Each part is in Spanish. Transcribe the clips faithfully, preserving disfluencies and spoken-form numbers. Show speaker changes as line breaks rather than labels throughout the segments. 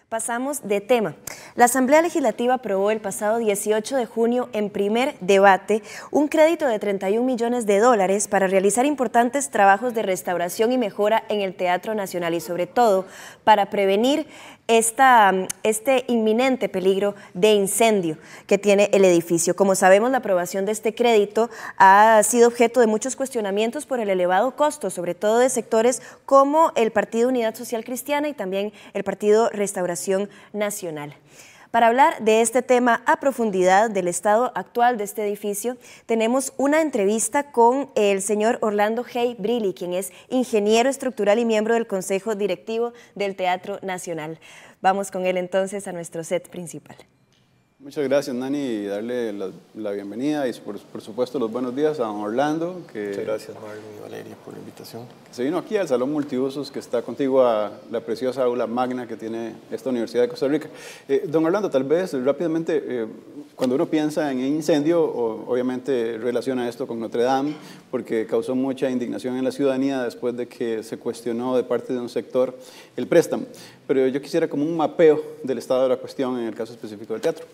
Pasamos de tema. La Asamblea Legislativa aprobó el pasado dieciocho de junio en primer debate un crédito de treinta y un millones de dólares para realizar importantes trabajos de restauración y mejora en el Teatro Nacional y sobre todo para prevenir esta, este inminente peligro de incendio que tiene el edificio. Como sabemos, la aprobación de este crédito ha sido objeto de muchos cuestionamientos por el elevado costo, sobre todo de sectores como el Partido Unidad Social Cristiana y también el Partido Restauración Nacional. Para hablar de este tema a profundidad, del estado actual de este edificio, tenemos una entrevista con el señor Orlando Hey Brilli, quien es ingeniero estructural y miembro del Consejo Directivo del Teatro Nacional. Vamos con él entonces a nuestro set principal.
Muchas gracias, Nani, y darle la, la bienvenida y por, por supuesto los buenos días a don Orlando. Que,
Muchas gracias, Marlon y Valeria, por la invitación.
Se vino aquí al Salón Multiusos, que está contigo a la preciosa aula magna que tiene esta Universidad de Costa Rica. Eh, don Orlando, tal vez rápidamente, eh, cuando uno piensa en incendio, o, obviamente relaciona esto con Notre Dame, porque causó mucha indignación en la ciudadanía después de que se cuestionó de parte de un sector el préstamo. Pero yo quisiera como un mapeo del estado de la cuestión en el caso específico del teatro.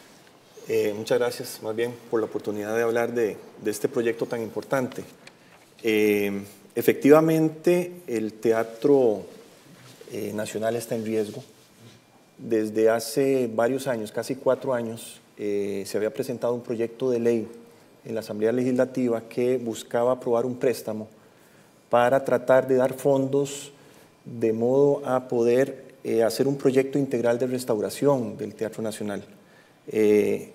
Eh, muchas gracias, más bien, por la oportunidad de hablar de, de este proyecto tan importante. Eh, efectivamente, el Teatro eh, Nacional está en riesgo. Desde hace varios años, casi cuatro años, eh, se había presentado un proyecto de ley en la Asamblea Legislativa que buscaba aprobar un préstamo para tratar de dar fondos de modo a poder eh, hacer un proyecto integral de restauración del Teatro Nacional. Eh,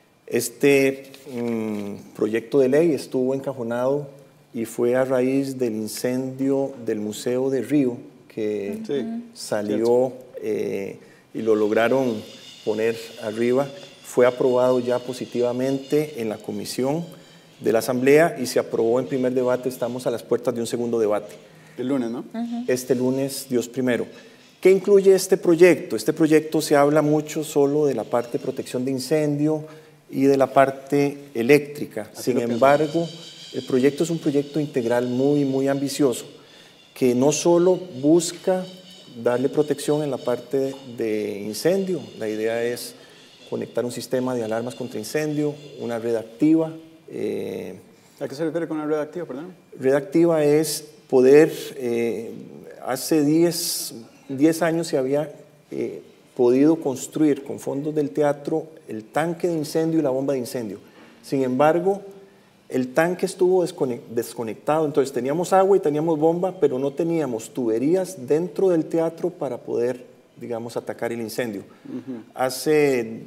este mm, proyecto de ley estuvo encajonado y fue a raíz del incendio del Museo de Río que sí, salió eh, y lo lograron poner arriba. Fue aprobado ya positivamente en la comisión de la Asamblea y se aprobó en primer debate. Estamos a las puertas de un segundo debate.
El lunes, ¿no?
Uh-huh. Este lunes, Dios primero. ¿Qué incluye este proyecto? Este proyecto se habla mucho solo de la parte de protección de incendio y de la parte eléctrica. Así Sin embargo, el proyecto es un proyecto integral muy, muy ambicioso, que no solo busca darle protección en la parte de incendio. La idea es conectar un sistema de alarmas contra incendio, una red activa. Eh,
¿A qué se refiere con una red activa, perdón?
Red activa es poder, eh, hace diez años se había eh, podido construir con fondos del teatro el tanque de incendio y la bomba de incendio. Sin embargo, el tanque estuvo desconectado, entonces teníamos agua y teníamos bomba, pero no teníamos tuberías dentro del teatro para poder, digamos, atacar el incendio. Uh-huh. Hace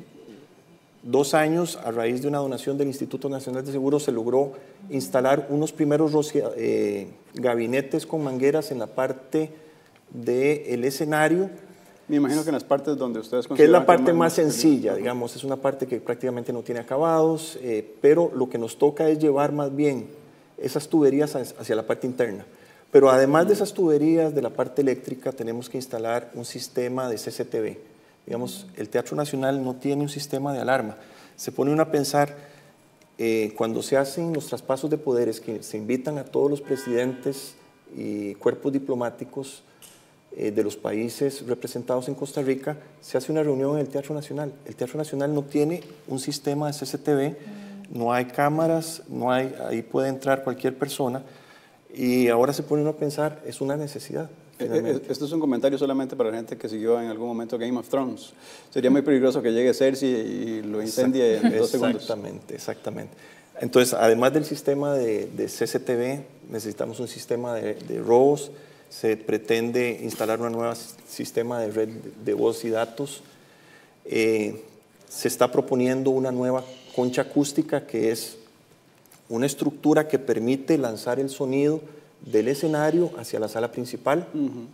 dos años, a raíz de una donación del Instituto Nacional de Seguros, se logró instalar unos primeros eh, gabinetes con mangueras en la parte del escenario.
Me imagino que en las partes donde ustedes consideran...
Que es la parte más, más sencilla, uh-huh. digamos, es una parte que prácticamente no tiene acabados, eh, pero lo que nos toca es llevar más bien esas tuberías hacia la parte interna. Pero además uh-huh. de esas tuberías de la parte eléctrica, tenemos que instalar un sistema de C C T V. Digamos, el Teatro Nacional no tiene un sistema de alarma. Se pone uno a pensar, eh, cuando se hacen los traspasos de poderes, que se invitan a todos los presidentes y cuerpos diplomáticos eh, de los países representados en Costa Rica, se hace una reunión en el Teatro Nacional. El Teatro Nacional no tiene un sistema de C C T V, no hay cámaras, no hay, ahí puede entrar cualquier persona, y ahora se pone uno a pensar, es una necesidad.
Finalmente. Esto es un comentario solamente para la gente que siguió en algún momento Game of Thrones. Sería muy peligroso que llegue Cersei y lo incendie en dos segundos.
Exactamente, exactamente. Entonces, además del sistema de, de C C T V, necesitamos un sistema de, de robos. Se pretende instalar un nuevo sistema de red de voz y datos. Eh, se está proponiendo una nueva concha acústica, que es una estructura que permite lanzar el sonido del escenario hacia la sala principal. Uh-huh.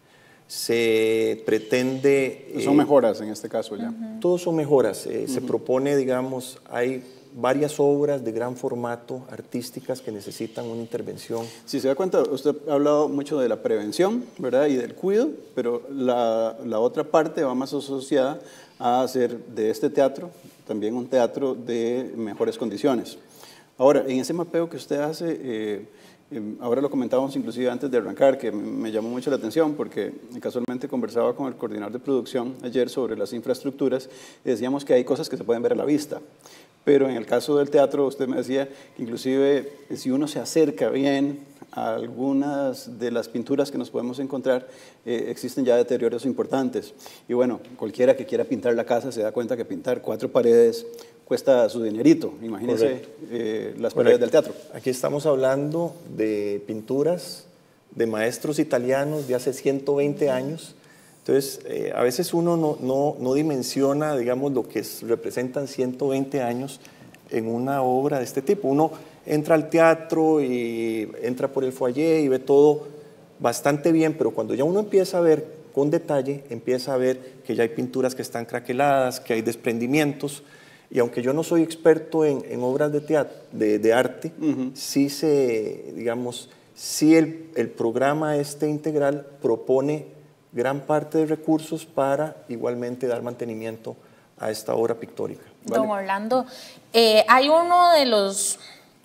Se pretende...
Son eh, mejoras en este caso ya.
Uh-huh. Todos son mejoras. Eh, uh-huh. Se propone, digamos, hay varias obras de gran formato artísticas que necesitan una intervención.
Si se da cuenta, usted ha hablado mucho de la prevención, ¿verdad? Y del cuidado, pero la, la otra parte va más asociada a hacer de este teatro también un teatro de mejores condiciones. Ahora, en ese mapeo que usted hace... Eh, Eh, ahora lo comentábamos inclusive antes de arrancar, que me llamó mucho la atención porque casualmente conversaba con el coordinador de producción ayer sobre las infraestructuras y decíamos que hay cosas que se pueden ver a la vista. Pero en el caso del teatro, usted me decía que inclusive si uno se acerca bien a algunas de las pinturas que nos podemos encontrar, eh, existen ya deterioros importantes. Y bueno, cualquiera que quiera pintar la casa se da cuenta que pintar cuatro paredes cuesta su dinerito. Imagínense eh, las paredes bueno, del teatro.
Aquí estamos hablando de pinturas de maestros italianos de hace ciento veinte años. Entonces, eh, a veces uno no, no, no dimensiona, digamos, lo que es, representan ciento veinte años en una obra de este tipo. Uno entra al teatro y entra por el foyer y ve todo bastante bien, pero cuando ya uno empieza a ver con detalle, empieza a ver que ya hay pinturas que están craqueladas, que hay desprendimientos, y aunque yo no soy experto en, en obras de teatro, de, de arte, uh-huh. sí se, digamos, sí el, el programa este integral propone gran parte de recursos para igualmente dar mantenimiento a esta obra pictórica.
¿Vale? Don Orlando, eh, hay uno de los,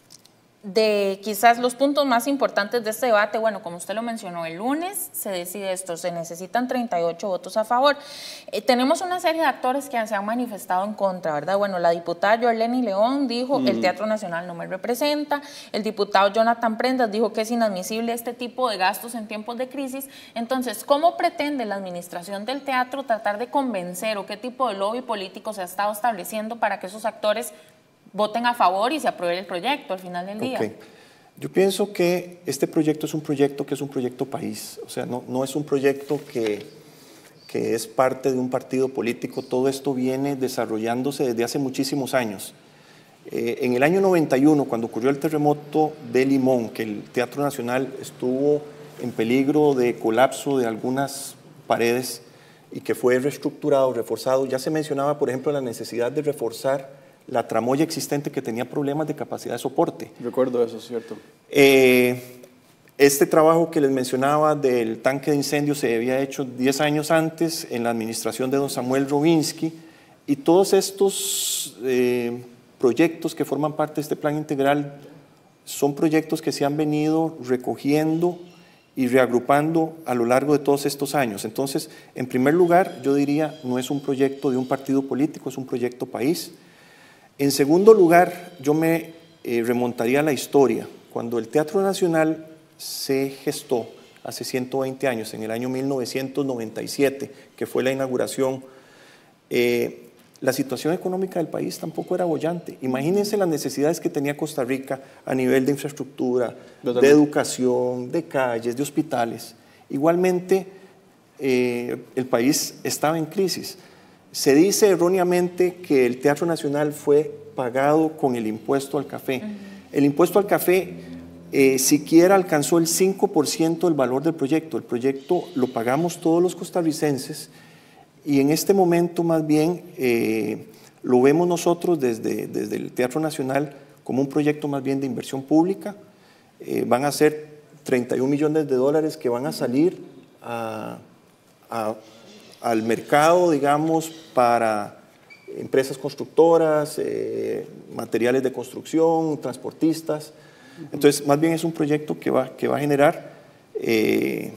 de quizás los puntos más importantes de este debate, bueno, como usted lo mencionó, el lunes se decide esto, se necesitan treinta y ocho votos a favor. Eh, tenemos una serie de actores que se han manifestado en contra, ¿verdad? Bueno, la diputada Yorleni León dijo, mm. el Teatro Nacional no me representa, el diputado Jonathan Prendas dijo que es inadmisible este tipo de gastos en tiempos de crisis. Entonces, ¿cómo pretende la administración del teatro tratar de convencer o qué tipo de lobby político se ha estado estableciendo para que esos actores voten a favor y se apruebe el proyecto al final del día?
Okay. Yo pienso que este proyecto es un proyecto que es un proyecto país, o sea, no, no es un proyecto que, que es parte de un partido político, todo esto viene desarrollándose desde hace muchísimos años. Eh, en el año noventa y uno, cuando ocurrió el terremoto de Limón, que el Teatro Nacional estuvo en peligro de colapso de algunas paredes y que fue reestructurado, reforzado, ya se mencionaba, por ejemplo, la necesidad de reforzar la tramoya existente que tenía problemas de capacidad de soporte.
Recuerdo eso, es cierto.
Eh, este trabajo que les mencionaba del tanque de incendio se había hecho diez años antes en la administración de don Samuel Robinsky, y todos estos eh, proyectos que forman parte de este plan integral son proyectos que se han venido recogiendo y reagrupando a lo largo de todos estos años. Entonces, en primer lugar, yo diría, no es un proyecto de un partido político, es un proyecto país. En segundo lugar, yo me eh, remontaría a la historia. Cuando el Teatro Nacional se gestó hace ciento veinte años, en el año mil novecientos noventa y siete, que fue la inauguración, eh, la situación económica del país tampoco era boyante. Imagínense las necesidades que tenía Costa Rica a nivel de infraestructura, Totalmente. de educación, de calles, de hospitales. Igualmente, eh, el país estaba en crisis. Se dice erróneamente que el Teatro Nacional fue pagado con el impuesto al café. Uh-huh. El impuesto al café eh, siquiera alcanzó el cinco por ciento del valor del proyecto. El proyecto lo pagamos todos los costarricenses y en este momento más bien eh, lo vemos nosotros desde, desde el Teatro Nacional como un proyecto más bien de inversión pública. Eh, van a ser treinta y un millones de dólares que van a salir a... a al mercado, digamos, para empresas constructoras, eh, materiales de construcción, transportistas. Entonces, más bien es un proyecto que va, que va a generar eh,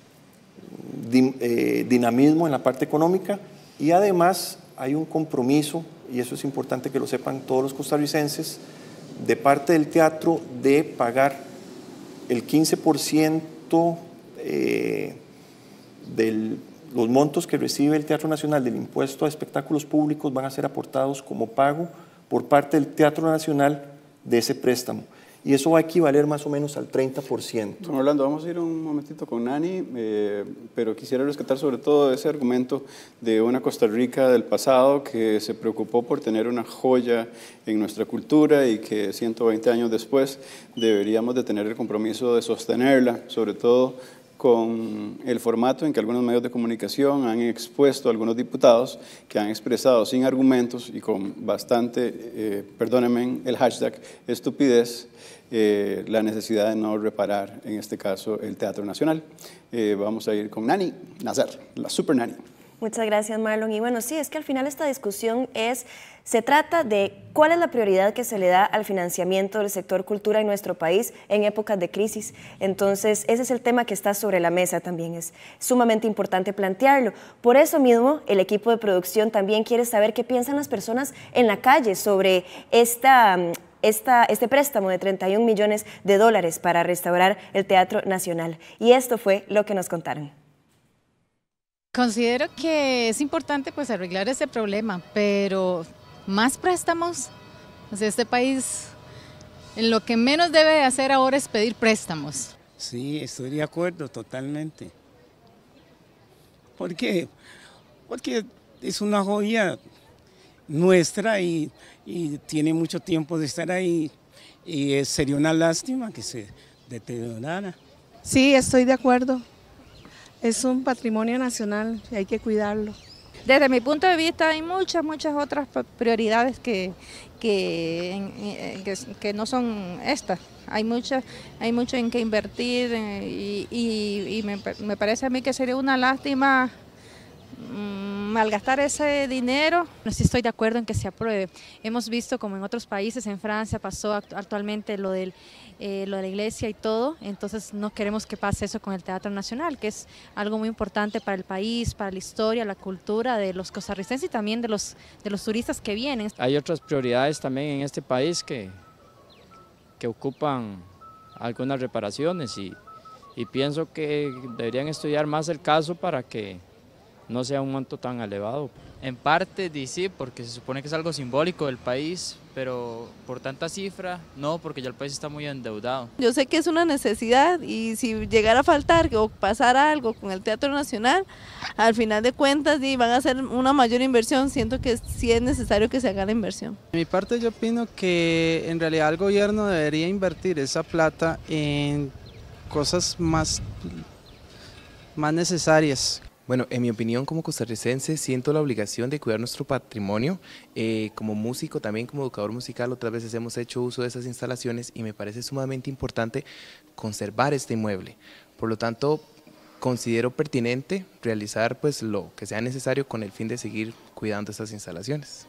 di, eh, dinamismo en la parte económica, y además hay un compromiso, y eso es importante que lo sepan todos los costarricenses, de parte del teatro de pagar el quince por ciento eh, del los montos que recibe el Teatro Nacional del impuesto a espectáculos públicos van a ser aportados como pago por parte del Teatro Nacional de ese préstamo. Y eso va a equivaler más o menos al treinta por ciento.
Don Orlando, vamos a ir un momentito con Nani, eh, pero quisiera rescatar sobre todo ese argumento de una Costa Rica del pasado que se preocupó por tener una joya en nuestra cultura y que ciento veinte años después deberíamos de tener el compromiso de sostenerla, sobre todo con el formato en que algunos medios de comunicación han expuesto a algunos diputados que han expresado sin argumentos y con bastante, eh, perdónenme el hashtag, estupidez, eh, la necesidad de no reparar, en este caso, el Teatro Nacional. Eh, vamos a ir con Nani Nazar, la Super Nani.
Muchas gracias, Marlon. Y bueno, sí, es que al final esta discusión es, se trata de cuál es la prioridad que se le da al financiamiento del sector cultura en nuestro país en épocas de crisis. Entonces, ese es el tema que está sobre la mesa también. Es sumamente importante plantearlo. Por eso mismo, el equipo de producción también quiere saber qué piensan las personas en la calle sobre esta... Esta, este préstamo de treinta y un millones de dólares para restaurar el Teatro Nacional. Y esto fue lo que nos contaron.
Considero que es importante pues arreglar ese problema, pero más préstamos, o sea, este país en lo que menos debe hacer ahora es pedir préstamos.
Sí, estoy de acuerdo totalmente. ¿Por qué? Porque es una joya nuestra y, y tiene mucho tiempo de estar ahí y es, sería una lástima que se deteriorara.
Sí, estoy de acuerdo. Es un patrimonio nacional y hay que cuidarlo.
Desde mi punto de vista hay muchas, muchas otras prioridades que, que, que, que no son estas. Hay, muchas, hay mucho en que invertir y, y, y me, me parece a mí que sería una lástima malgastar ese dinero.
No, sí estoy de acuerdo en que se apruebe. Hemos visto como en otros países, en Francia pasó actualmente lo, del, eh, lo de la iglesia y todo, entonces no queremos que pase eso con el Teatro Nacional, que es algo muy importante para el país, para la historia, la cultura de los costarricenses y también de los, de los turistas que vienen.
Hay otras prioridades también en este país que, que ocupan algunas reparaciones y, y pienso que deberían estudiar más el caso para que no sea un monto tan elevado.
En parte sí, porque se supone que es algo simbólico del país, pero por tanta cifra, no, porque ya el país está muy endeudado.
Yo sé que es una necesidad y si llegara a faltar o pasar algo con el Teatro Nacional, al final de cuentas sí, van a hacer una mayor inversión, siento que sí es necesario que se haga la inversión.
De mi parte yo opino que en realidad el gobierno debería invertir esa plata en cosas más, más necesarias.
Bueno, en mi opinión como costarricense siento la obligación de cuidar nuestro patrimonio. Eh, como músico, también como educador musical, otras veces hemos hecho uso de esas instalaciones y me parece sumamente importante conservar este inmueble. Por lo tanto, considero pertinente realizar pues, lo que sea necesario con el fin de seguir cuidando estas instalaciones.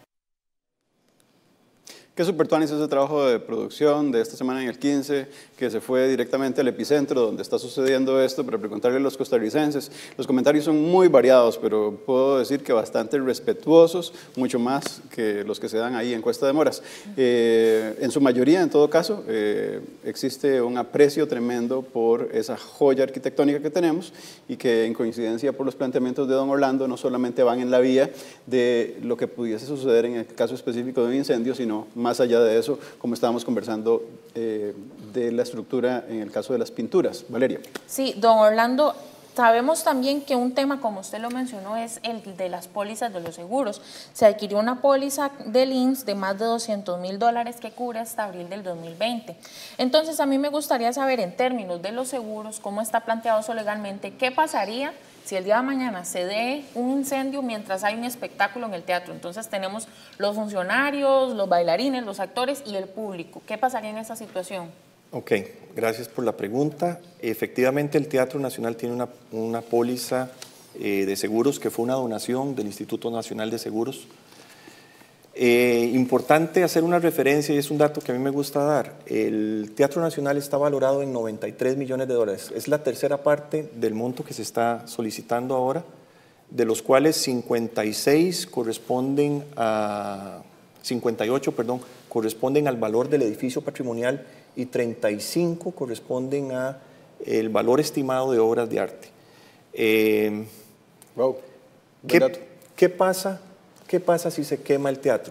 Qué súper tuanis ese trabajo de producción de esta semana en el quince, que se fue directamente al epicentro donde está sucediendo esto para preguntarle a los costarricenses. Los comentarios son muy variados, pero puedo decir que bastante respetuosos, mucho más que los que se dan ahí en Cuesta de Moras. Eh, en su mayoría, en todo caso, eh, existe un aprecio tremendo por esa joya arquitectónica que tenemos y que en coincidencia por los planteamientos de don Orlando no solamente van en la vía de lo que pudiese suceder en el caso específico de un incendio, sino más allá de eso, como estábamos conversando eh, de la estructura en el caso de las pinturas. Valeria.
Sí, don Orlando, sabemos también que un tema, como usted lo mencionó, es el de las pólizas de los seguros. Se adquirió una póliza del I M S S de más de doscientos mil dólares que cubre hasta abril del dos mil veinte. Entonces, a mí me gustaría saber, en términos de los seguros, cómo está planteado eso legalmente, qué pasaría si el día de mañana se dé un incendio mientras hay un espectáculo en el teatro. Entonces tenemos los funcionarios, los bailarines, los actores y el público. ¿Qué pasaría en esa situación?
Ok, gracias por la pregunta. Efectivamente, el Teatro Nacional tiene una, una póliza eh, de seguros que fue una donación del Instituto Nacional de Seguros. Eh, importante hacer una referencia, y es un dato que a mí me gusta dar. El Teatro Nacional está valorado en noventa y tres millones de dólares. Es la tercera parte del monto que se está solicitando ahora, de los cuales cincuenta y seis corresponden a, cincuenta y ocho, perdón, corresponden al valor del edificio patrimonial y treinta y cinco corresponden a el valor estimado de obras de arte. Eh,
wow.
¿qué, ¿Qué pasa? ¿Qué pasa si se quema el teatro?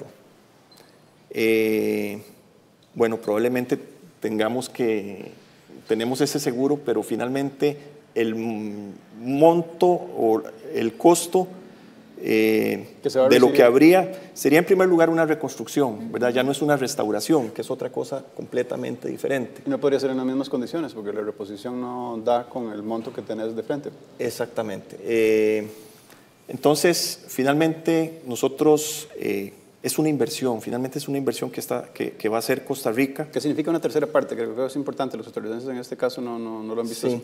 Eh, bueno, probablemente tengamos que, tenemos ese seguro, pero finalmente el monto o el costo eh, de lo que habría sería en primer lugar una reconstrucción, ¿verdad? Ya no es una restauración, que es otra cosa completamente diferente.
Y no podría ser en las mismas condiciones, porque la reposición no da con el monto que tenés de frente.
Exactamente. Eh, Entonces, finalmente, nosotros, eh, es una inversión, finalmente es una inversión que, está, que, que va a hacer Costa Rica.
¿Qué significa una tercera parte? Creo que es importante, los costarricenses en este caso no, no, no lo han visto.
Sí,
así.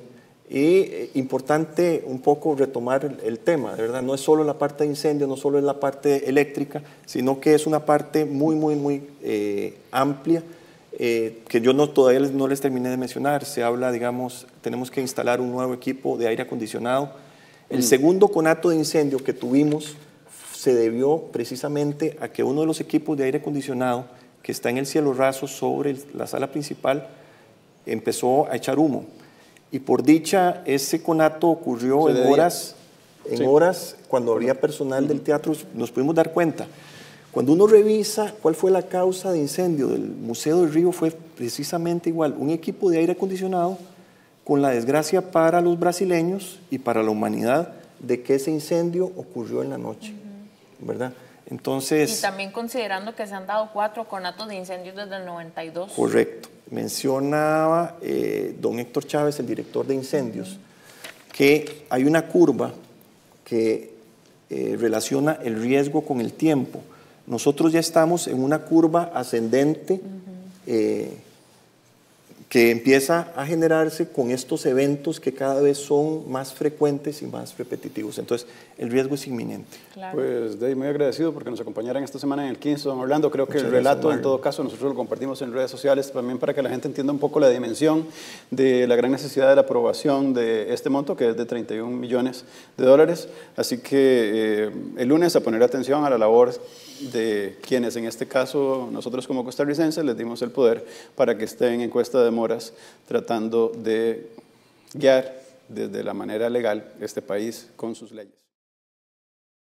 Y eh, importante un poco retomar el, el tema, de verdad, no es solo la parte de incendio, no solo es la parte eléctrica, sino que es una parte muy, muy, muy eh, amplia, eh, que yo no, todavía les, no les terminé de mencionar. Se habla, digamos, tenemos que instalar un nuevo equipo de aire acondicionado. El mm. segundo conato de incendio que tuvimos se debió precisamente a que uno de los equipos de aire acondicionado que está en el cielo raso sobre el, la sala principal empezó a echar humo. Y por dicha, ese conato ocurrió en horas, en sí. horas cuando había personal del teatro, nos pudimos dar cuenta. Cuando uno revisa cuál fue la causa de incendio del Museo del Río, fue precisamente igual, un equipo de aire acondicionado con la desgracia para los brasileños y para la humanidad de que ese incendio ocurrió en la noche, uh-huh. ¿verdad? Entonces,
y también considerando que se han dado cuatro conatos de incendios desde el noventa y dos.
Correcto. Mencionaba eh, don Héctor Chávez, el director de incendios, uh-huh. que hay una curva que eh, relaciona el riesgo con el tiempo. Nosotros ya estamos en una curva ascendente uh-huh. eh, que empieza a generarse con estos eventos que cada vez son más frecuentes y más repetitivos. Entonces, el riesgo es inminente.
Claro. Pues, Dave, muy agradecido porque nos acompañaran esta semana en el quince, don Orlando. Creo que Muchas el relato, gracias, en todo caso, nosotros lo compartimos en redes sociales también para que la gente entienda un poco la dimensión de la gran necesidad de la aprobación de este monto, que es de treinta y un millones de dólares. Así que eh, el lunes a poner atención a la labor de quienes, en este caso, nosotros como costarricenses, les dimos el poder para que estén en Cuesta de Moras tratando de guiar desde la manera legal este país con sus leyes.